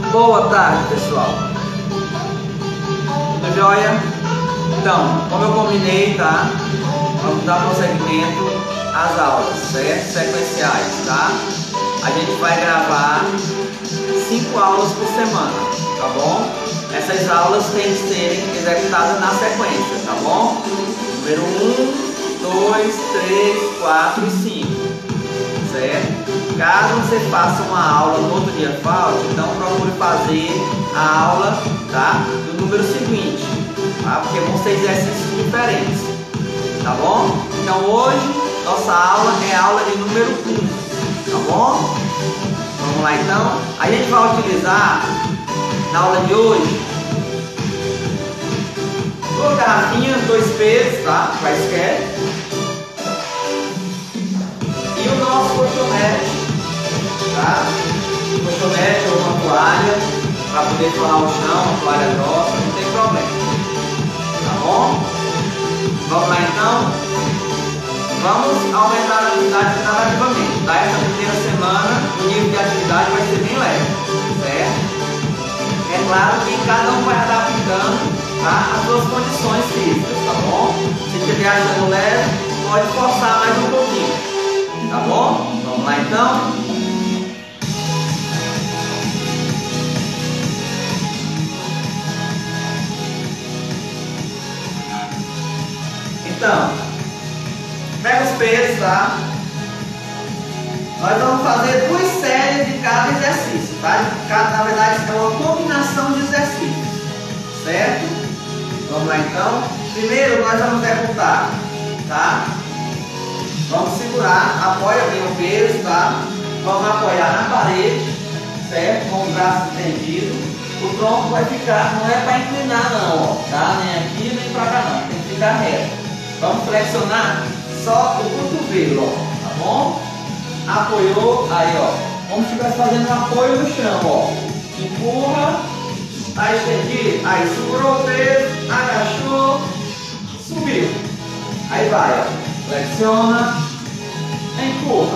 Boa tarde, pessoal. Tudo jóia? Então, como eu combinei, tá? Vamos dar prosseguimento às aulas, certo? Sequenciais, tá? A gente vai gravar 5 aulas por semana, tá bom? Essas aulas têm que serem executadas na sequência, tá bom? Número 1, 2, 3, 4 e 5, certo? Caso você faça uma aula no outro dia falte, então procure fazer a aula, tá, do número seguinte, tá? Porque vão ser exercícios diferentes, tá bom? Então hoje nossa aula é a aula de número 1, tá bom? Vamos lá então. A gente vai utilizar na aula de hoje 2 garrafinhas, 2 pesos, tá? Para esquerda. E o nosso colchonete, tá? Colchonete ou uma toalha para poder forrar o chão, uma toalha grossa, não tem problema, tá bom? Vamos lá então. Vamos aumentar a atividade gradativamente, tá? Essa primeira semana o nível de atividade vai ser bem leve, certo? É claro que cada um vai adaptando, tá, as suas condições físicas, tá bom? Se estiver achando leve, pode forçar mais um pouquinho, tá bom? Vamos lá então. Então, pega os pesos, tá? Nós vamos fazer 2 séries de cada exercício, tá? Na verdade, é uma combinação de exercícios, certo? Vamos lá então. Primeiro nós vamos executar, tá? Vamos segurar, apoia bem o peso, tá? Vamos apoiar na parede, certo? Com o braço estendido. O tronco vai ficar, não é para inclinar não, ó, tá? Nem aqui, nem para cá não, tem que ficar reto. Vamos flexionar só o cotovelo, ó, tá bom? Apoiou, aí ó, como se estivesse fazendo um apoio no chão, ó. Empurra, tá estendido, aí segurou o peso, agachou, subiu. Aí vai, ó, flexiona, empurra,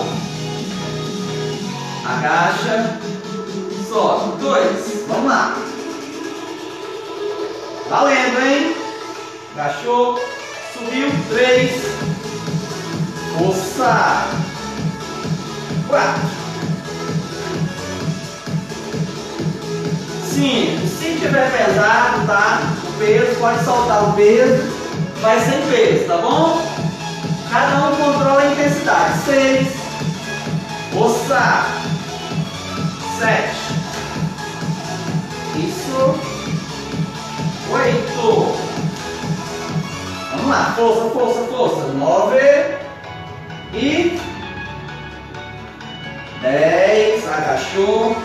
agacha, sobe. 2, vamos lá. Valendo, hein? Agachou, subiu. 3, força. 4, 5. Se tiver pesado, tá? O peso, pode soltar o peso, vai sem peso, tá bom? Cada um controla a intensidade. 6, força. 7, isso. 8. Vamos lá, força, força, força. 9 e 10, agachou.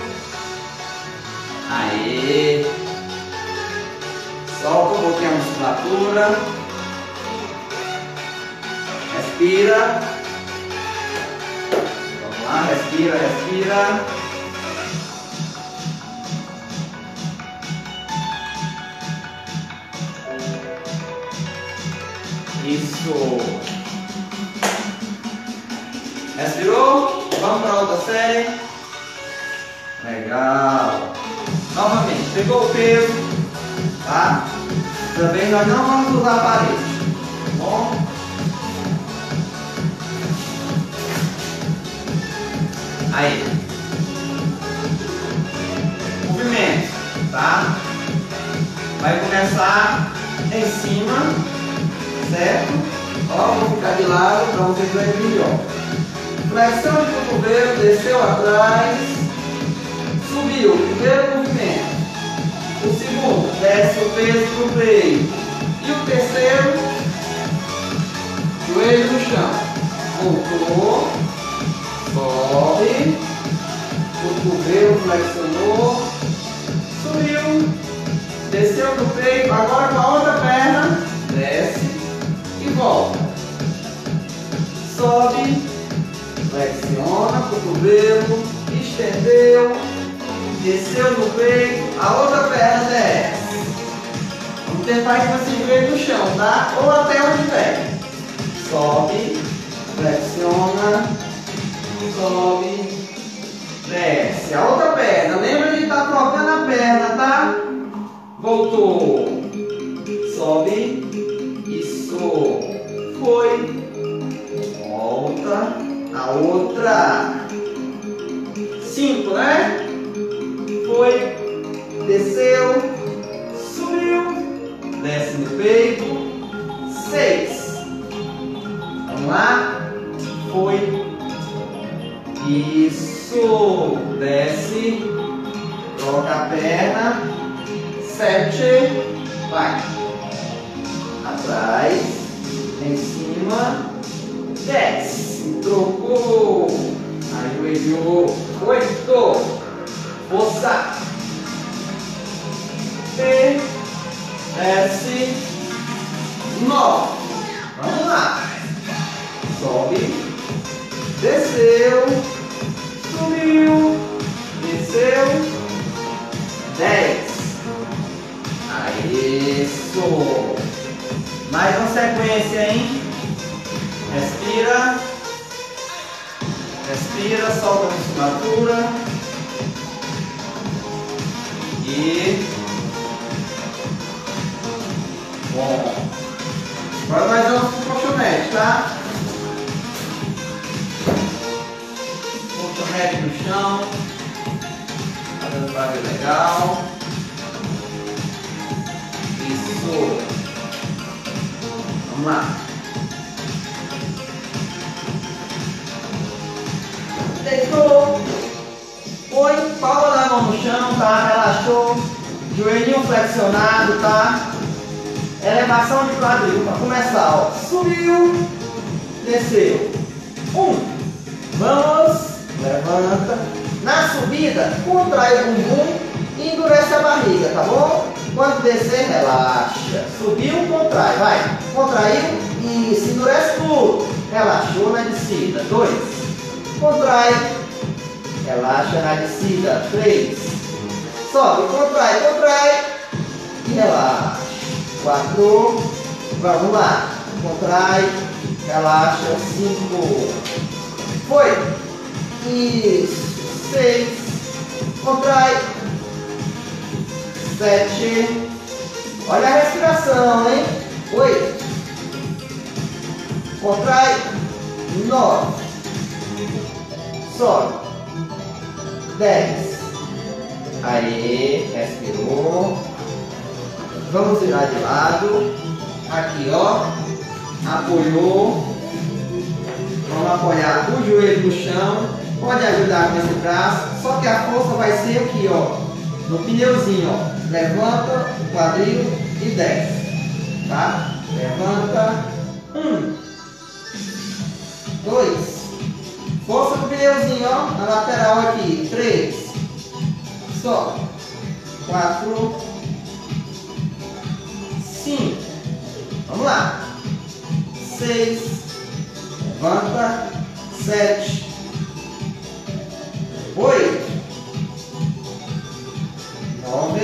Aê. Solta um pouquinho a musculatura. Respira. Vamos lá, respira, respira. Isso. Respirou? Vamos para outra série. Legal. Novamente, pegou o peso, tá? Também nós não vamos usar a parede, tá bom? Aí. Movimento, tá? Vai começar em cima, certo? Ó, vou ficar de lado para vocês verem melhor. Flexão de cotovelo, desceu atrás, subiu, primeiro movimento. O segundo, desce o peso para o peito. E o terceiro, joelho no chão. Voltou, sobe, cotovelo flexionou, subiu, desceu do peito, agora com a outra perna, desce e volta. Sobe, flexiona, cotovelo, estendeu, desceu no peito, a outra perna desce. Vamos tentar com esse joelho no chão, tá? Ou até onde pega. Sobe, flexiona, sobe, desce. A outra perna, lembra de estar trocando a voltou, sobe, isso, foi, volta, a outra, 5, né? Foi, desceu, subiu, desce no peito, 6. Vamos lá, foi, isso, desce, troca a perna, 7, vai, atrás, em cima, desce, trocou, ajoelhou, 8, força, desce, 9, vamos lá, sobe, desceu, subiu, desceu, 10. Isso. Mais uma sequência, hein? Respira. Respira, solta a musculatura. E bom. Agora nós vamos para o colchonete, tá? Colchonete no chão. Fazendo barulho legal. Isso. Vamos lá. Deitou. Foi. Palma da mão no chão, tá? Relaxou. Joelhinho flexionado, tá? Elevação de quadril. Para começar, ó. Subiu. Desceu. 1. Vamos. Levanta. Na subida, contrai o bumbum e endurece a barriga, tá bom? Quando descer, relaxa. Subiu, contrai, vai. Contraiu, isso, endurece tudo. Relaxou na descida. 2. Contrai. Relaxa na descida. 3. Sobe, contrai, contrai. E relaxa. 4. Vamos lá. Contrai. Relaxa. 5. Foi. Isso. 6. Contrai. 7. Olha a respiração, hein? 8. Contrai. 9. Sobe. 10. Aí, respirou. Vamos virar de lado. Aqui, ó. Apoiou. Vamos apoiar o joelho no chão. Pode ajudar com esse braço. Só que a força vai ser aqui, ó. No pneuzinho, ó. Levanta o quadril e desce. Tá? Levanta. 1. 2. Força no pneuzinho, ó. Na lateral aqui. 3. Sobe. 4. 5. Vamos lá. 6. Levanta. 7. 8. 9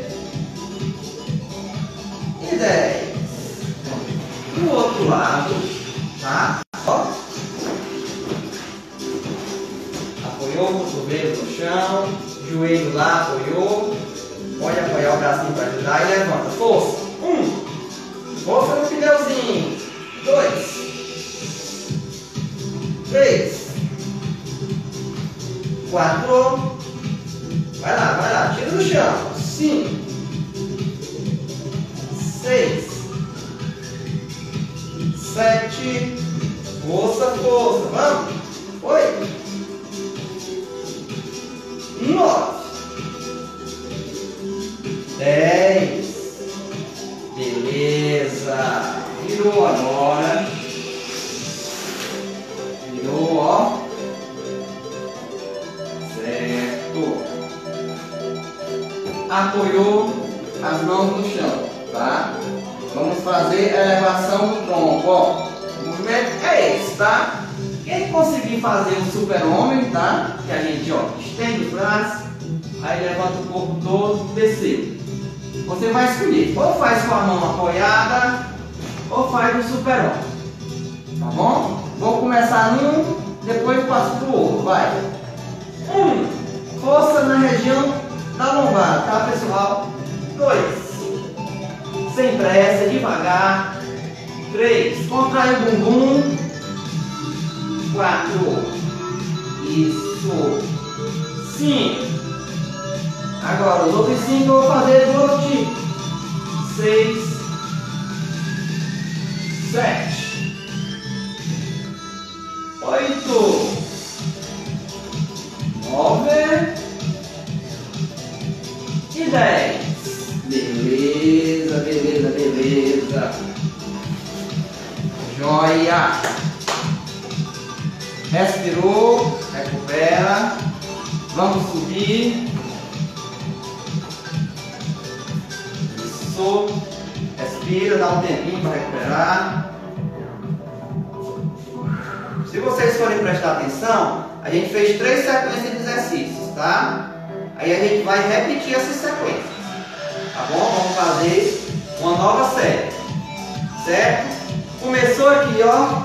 e 10. Do outro lado, tá? Ó. Apoiou o cotovelo no chão, joelho lá, apoiou. Pode apoiar o bracinho para ajudar e levanta. Força. 1. Força no pneuzinho. 2. 3. 4. Vai lá, tira do chão. 5. 6. 7. Força, força. Vamos. 8. 9. 10. Beleza. Virou agora. Virou, ó. Certo. Apoiou as mãos no chão, tá? Vamos fazer a elevação do tronco, ó. O movimento é esse, tá? Quem conseguir fazer o super-homem, tá? Que a gente, ó, estende os braços, aí levanta o corpo todo, desceu. Você vai escolher, ou faz com a mão apoiada, ou faz o super-homem. Tá bom? Vou começar num, depois passo pro outro, vai. 1. Força na região da lombar, tá, pessoal? 2. pressa, devagar. 3, contrai o bumbum. 4, isso. 5, agora os outros 5 eu vou fazer do outro tipo. 6, 7, 8, 9 e 10. Beleza, beleza, beleza. Joia. Respirou, recupera. Vamos subir. Isso. Respira, dá um tempinho para recuperar. Se vocês forem prestar atenção, a gente fez 3 sequências de exercícios, tá? Aí a gente vai repetir essas sequências, tá bom? Vamos fazer uma nova série, certo? Começou aqui, ó.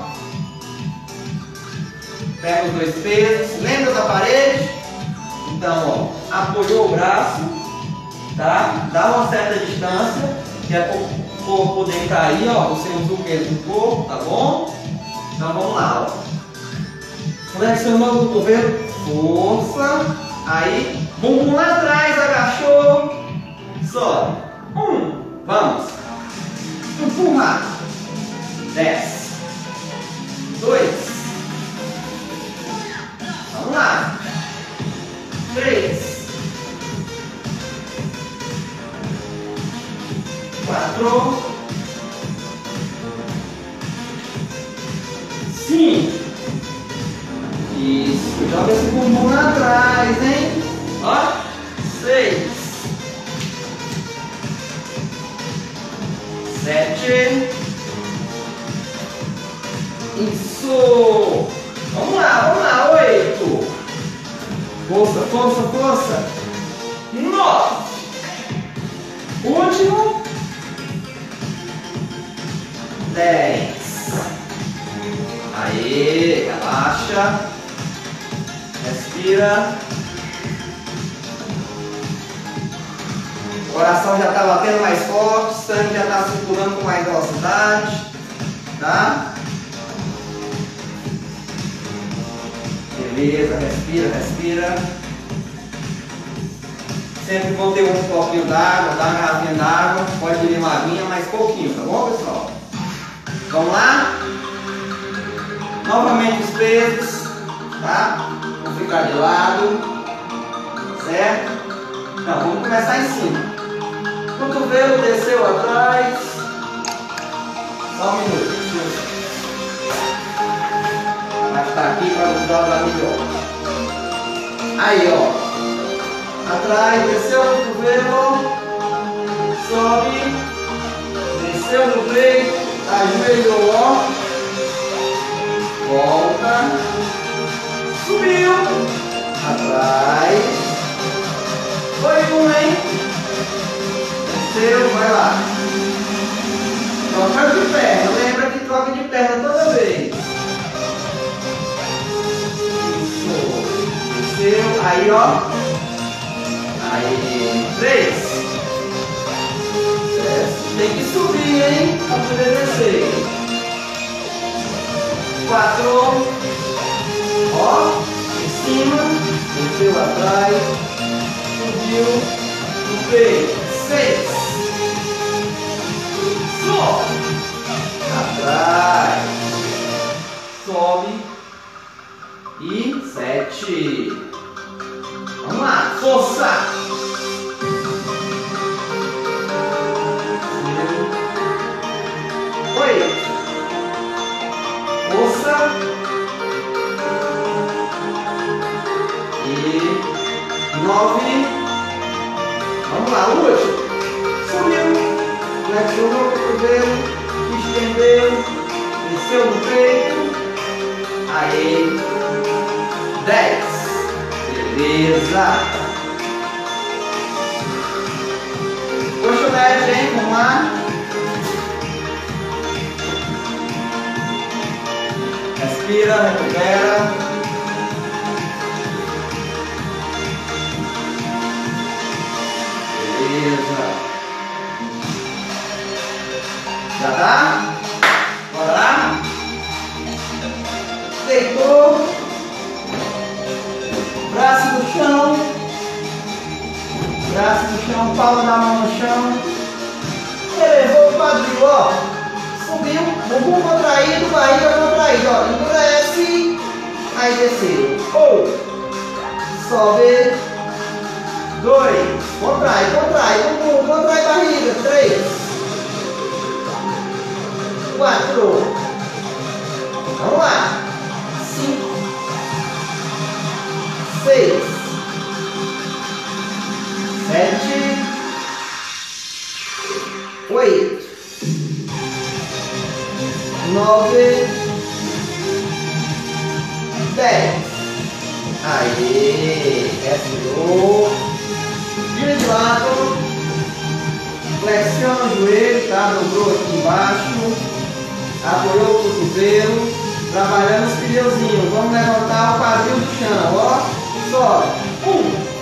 Pega os 2 pesos, lembra da parede? Então, ó, apoiou o braço, tá? Dá uma certa distância, que é para o corpo poder cair, ó. Você usa o peso do corpo, tá bom? Então vamos lá, ó. Flexionou o cotovelo, força. Aí, bumbum lá atrás, agachou. Sobe. 1, vamos. Empurra. 10. 2. Vamos lá. 3. 4. 5. Isso, joga esse bumbum lá atrás, hein? Ó, 6, 7. Isso. Vamos lá, 8. Força, força, força. 9. Último. 10. Aê, relaxa. Respira. O coração já está batendo mais forte, o sangue já está circulando com mais velocidade, tá? Beleza, respira, respira. Sempre vão ter um copinho d'água, dá uma garrafinha d'água, pode beber uma aguinha, mas pouquinho, tá bom, pessoal? Vamos lá? Novamente os pesos, tá? Vou ficar de lado, certo? Então, vamos começar em cima. Cotovelo desceu atrás. Só um minuto. Vai estar aqui para visualizar melhor. Aí, ó. Atrás, desceu o cotovelo. Sobe. Desceu no peito. Ajoelhou, ó. Volta. Subiu. Atrás. Foi 1, hein? Desceu, vai lá. Troca de perna. Lembra que troca de perna toda vez. Isso. Desceu. Aí, ó. Aí. 3. Desce. Tem que subir, hein? Pra poder descer. 4. Ó. Em cima. Desceu atrás. Subiu. No peito. 6. Sobe. Atrás. Sobe. E 7. Vamos lá. Força. 8. Força. E 9. Vamos lá, o último. Subiu. Flexionou o cotovelo. Estendeu. Desceu no peito. Aí. 10. Beleza. Colchonete, hein? Vamos lá. Respira, recupera. Beleza. Braço no chão, palma da mão no chão. Elevou o quadril, ó. Subiu, bumbum contraído, barriga contraída, ó. Endurece. Aí desceu. Sobe. 2. Contrai, bumbum, contrai barriga. 3. 4. Vamos lá. 5. 6. 7. 8. 9. 10. Aí, respirou. Vira de lado. Flexiona o joelho, tá? Dobrou aqui embaixo. Apoiou o cotovelo. Trabalhando os pneuzinhos. Vamos levantar o quadril do chão, ó. Sobe. 1.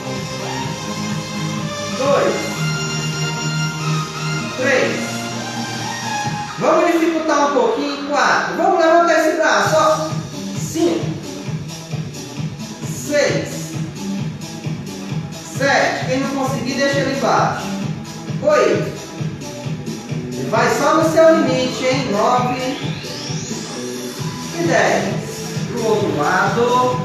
2. 3. Vamos dificultar um pouquinho. 4. Vamos levantar esse braço, ó. 5. 6. 7. Quem não conseguir, deixa ele embaixo. 8. Vai só no seu limite, hein? 9. E 10. Pro outro lado.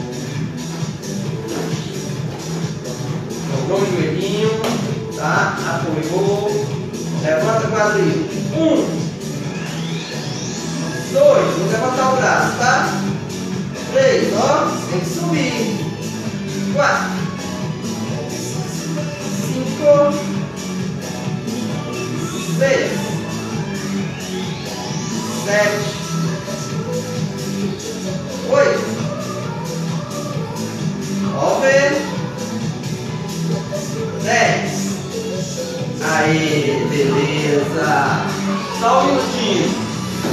Dobrou o joelhinho. Tá? Apoiou. Levanta o quadril. 1. 2. Vou levantar o braço, tá? 3. Ó. Tem que subir. 4. 5. 6. 7. 8. 9. 10. Aí, beleza. Só um minutinho.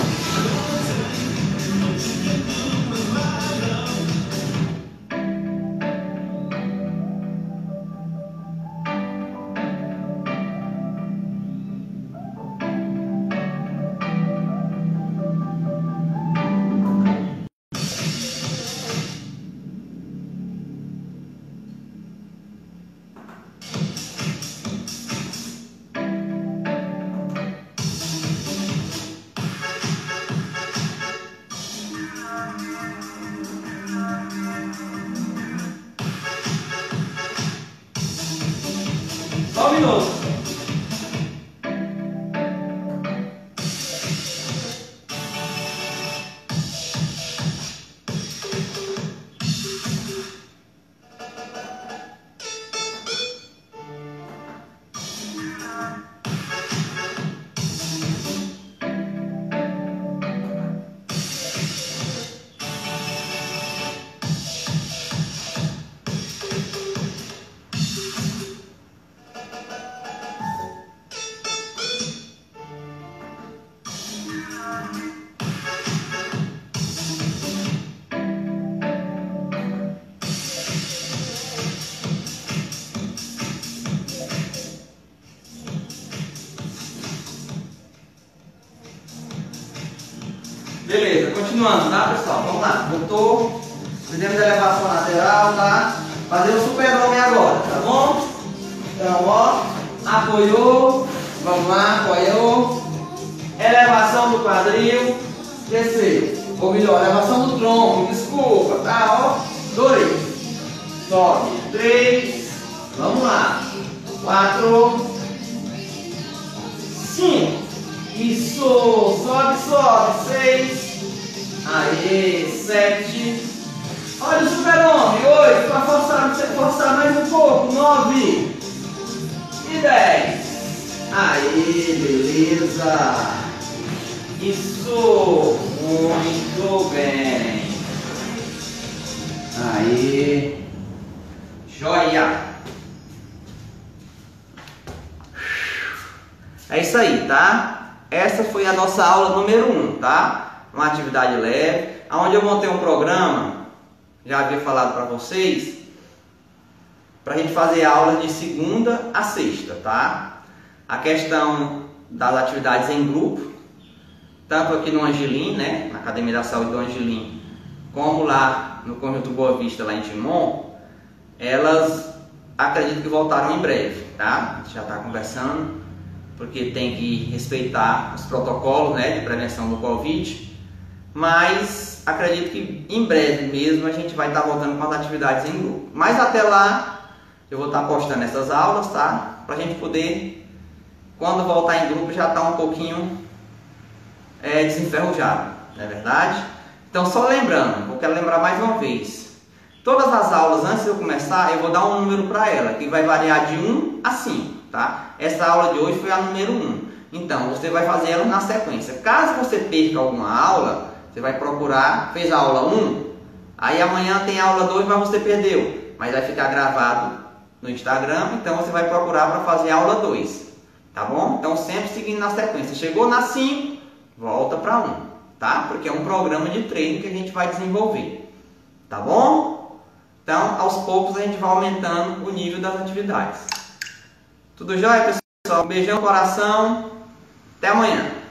Só um minuto. Beleza, continuando, tá, pessoal? Vamos lá. Voltou. Fizemos a elevação lateral, tá? Fazer o super-homem agora, tá bom? Então, ó. Apoiou. Vamos lá, apoiou. Elevação do quadril. Desceu. Ou melhor, elevação do tronco. Desculpa, tá? Ó. 2. Sobe. 3. Vamos lá. 4. 5. Isso, sobe, sobe, 6, aí, 7, olha o super-homem, 8, para forçar mais um pouco, 9 e 10, aí, beleza, isso, muito bem, aí, joia. É isso aí, tá? Essa foi a nossa aula número 1, tá? Uma atividade leve, onde eu montei um programa, já havia falado para vocês, para a gente fazer aulas de segunda a sexta, tá? A questão das atividades em grupo, tanto aqui no Angelim, né? Na Academia da Saúde do Angelim, como lá no Conjunto Boa Vista, lá em Timon, elas acredito que voltarão em breve, tá? A gente já está conversando, porque tem que respeitar os protocolos, né, de prevenção do Covid, mas acredito que em breve mesmo a gente vai estar voltando com as atividades em grupo. Mas até lá eu vou estar postando essas aulas, tá? Para a gente poder, quando voltar em grupo, já estar um pouquinho desenferrujado, não é verdade? Então, só lembrando, eu quero lembrar mais uma vez, todas as aulas, antes de eu começar, eu vou dar um número para ela, que vai variar de 1 a 5, tá? Essa aula de hoje foi a número 1, então você vai fazer ela na sequência. Caso você perca alguma aula, você vai procurar, fez a aula 1, aí amanhã tem a aula 2, mas você perdeu, mas vai ficar gravado no Instagram, então você vai procurar para fazer a aula 2, tá bom? Então sempre seguindo na sequência, chegou na 5, volta para 1, tá? Porque é um programa de treino que a gente vai desenvolver, tá bom? Então, aos poucos a gente vai aumentando o nível das atividades. Tudo jóia, pessoal? Um beijão no coração. Até amanhã.